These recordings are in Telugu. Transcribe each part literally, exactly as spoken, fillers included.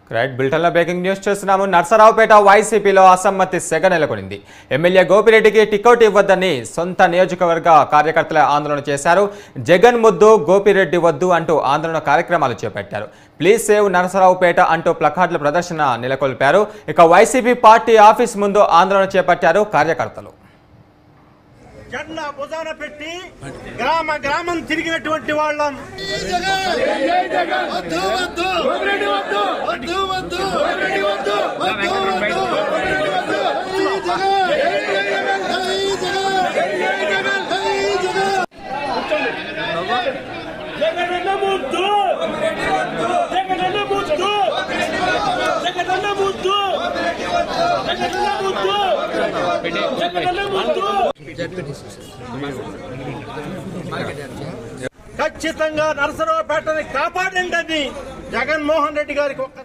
రైట్ బులెటిన్లో బ్రేకింగ్ న్యూస్ చూస్తున్నాము. నర్సరావుపేట వైసీపీలో అసమ్మతి సెగ నెలకొనింది. ఎమ్మెల్యే గోపిరెడ్డికి టికెట్ ఇవ్వద్దని సొంత నియోజకవర్గ కార్యకర్తల ఆందోళన చేశారు. జగన్ ముద్దు గోపిరెడ్డి వద్దు అంటూ ఆందోళన కార్యక్రమాలు చేపట్టారు. ప్లీజ్ సేవ్ నర్సరావుపేట అంటూ ప్లకార్డుల ప్రదర్శన నెలకొల్పారు. ఇక వైసీపీ పార్టీ ఆఫీస్ ముందు ఆందోళన చేపట్టారు కార్యకర్తలు. జెండా భుజాన పెట్టి గ్రామ గ్రామం తిరిగినటువంటి వాళ్ళం ఖచ్చితంగా నర్సరావుపేటని కాపాడండి అని జగన్మోహన్ రెడ్డి గారికి ఒక్క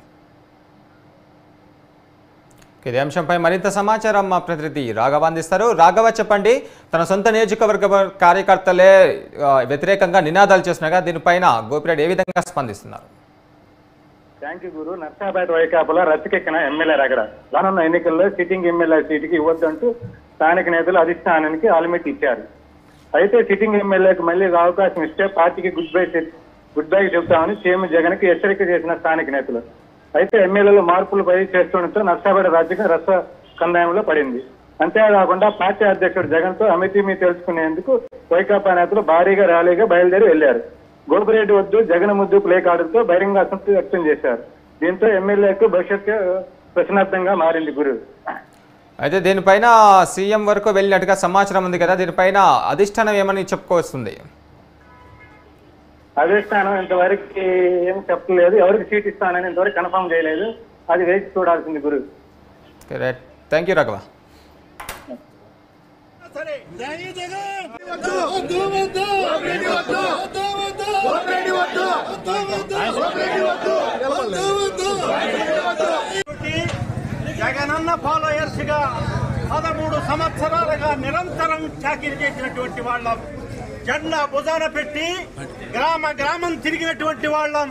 ఇదే అంశంపై మరింత సమాచారం మా ప్రతినిధి రాఘవ అందిస్తారు. రాఘవ, చెప్పండి, తన సొంత నియోజకవర్గ కార్యకర్తలే వ్యతిరేకంగా నినాదాలు చేస్తున్నాగా దీనిపైన గోపిరెడ్డి ఏ విధంగా స్పందిస్తున్నారు? థ్యాంక్ యూ గురు. నర్సరావుపేట వైకాపాలో రచ్చకెక్కిన ఎమ్మెల్యే రగడ రానున్న ఎన్నికల్లో సిట్టింగ్ ఎమ్మెల్యే సీటుకి ఇవ్వద్దంటూ స్థానిక నేతలు అధిష్టానానికి ఆల్మెట్ ఇచ్చారు. అయితే సిట్టింగ్ ఎమ్మెల్యేకి మళ్లీ అవకాశం ఇస్తే పార్టీకి గుడ్ బై గుడ్ బై చెబుతామని సీఎం జగన్ కి హెచ్చరిక చేసిన స్థానిక నేతలు. అయితే ఎమ్మెల్యేలు మార్పులపై చేస్తుండటంతో నర్సరావుపేట రాజకీయ రస కందాయంలో పడింది. అంతేకాకుండా పార్టీ అధ్యక్షుడు జగన్ తో అమితిమి తెలుసుకునేందుకు వైకాపా నేతలు భారీగా ర్యాలీగా బయలుదేరి వెళ్లారు. గోపిరెడ్డి వద్దు జగన్ ముద్దు ప్లే కార్డుతో బహిరంగ అసంతృప్తి వ్యక్తం చేశారు. దీంతో ఎమ్మెల్యేకు భవిష్యత్తు ప్రశ్నార్థంగా మారింది గురు. అయితే దీనిపైన సీఎం వరకు వెళ్ళినట్టుగా సమాచారం ఉంది కదా, దీనిపైన అధిష్టానం ఏమని చెప్పుకోవస్తుంది? అధిష్టానం ఇంతవరకు ఏం చెప్పలేదు, ఎవరికి సీట్ ఇస్తానని ఇంతవరకు కన్ఫర్మ్ చేయలేదు. అది వేచి చూడాల్సింది గురు. Thank you Raghava. Jaganna followers గా పదమూడు సంవత్సరాలుగా నిరంతరం చాకిరీ చేసినటువంటి వాళ్ళం, జెండా భుజాన పెట్టి గ్రామ గ్రామం తిరిగినటువంటి వాళ్ళం.